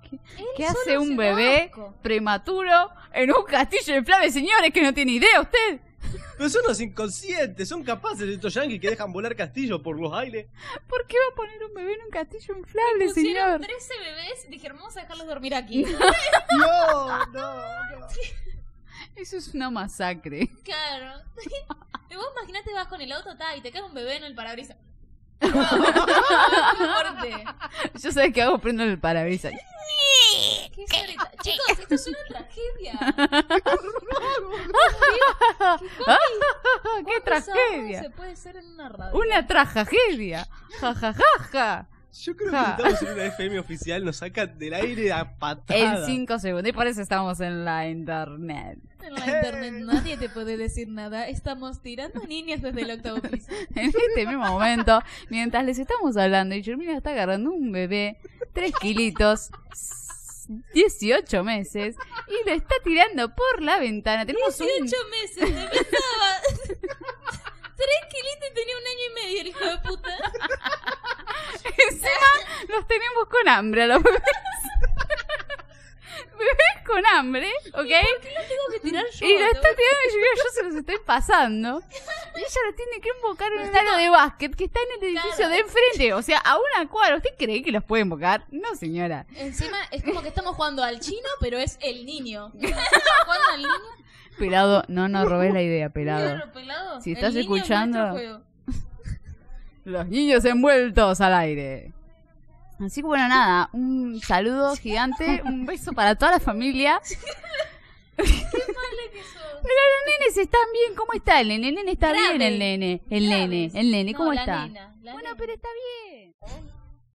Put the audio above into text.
¿Qué hace un bebé prematuro en un castillo inflable? Señores, que no tiene idea usted. Pero son los inconscientes, son capaces de estos yanquis que dejan volar castillos por los aires. ¿Por qué va a poner un bebé en un castillo inflable, señor? 13 bebés y dijeron, vamos a dejarlos dormir aquí. No. Eso es una masacre. Claro. Y vos imaginate, vas con el auto y te cae un bebé en el parabrisas. Yo sabes qué hago, prendo el parabrisas. ¿Qué solita? Chicos, esto es una tragedia. ¡Qué tragedia! Se puede ser en una radio. Una tragedia. Ja, ja, ja, ja. Yo creo que si estamos en una FM oficial nos sacan del aire a patada. En 5 segundos. Y por eso estamos en la internet. En la internet nadie te puede decir nada. Estamos tirando niños desde el 8º piso. En este mismo momento, mientras les estamos hablando, y Germina está agarrando un bebé, 3 kilitos, 18 meses, y lo está tirando por la ventana. Tenemos 18 meses, me pensaba. 3 kilitos y tenía 1 año y medio el hijo de puta. Encima los tenemos con hambre a los bebés. Bebés con hambre, ¿ok? ¿Por qué lo tengo que tirar yo? Y lo está tirando y yo se los estoy pasando. Y ella lo tiene que invocar en un aro de básquet que está en el edificio de enfrente. O sea, a una cuadra. ¿Usted cree que los puede invocar? No, señora. Encima es como que estamos jugando al chino, pero es el niño. ¿Jugando al niño? Pelado, no nos robes la idea, pelado. Claro, pelado. Si estás El niño escuchando, es nuestro juego. los niños envueltos al aire. Así que bueno, nada, un saludo gigante, un beso para toda la familia. Qué mala que sos. Pero los nenes están bien, ¿cómo está el nene? El nene está Graves. bien, el nene. El nene, No, ¿cómo la está? nena, la Bueno, nena. pero está bien.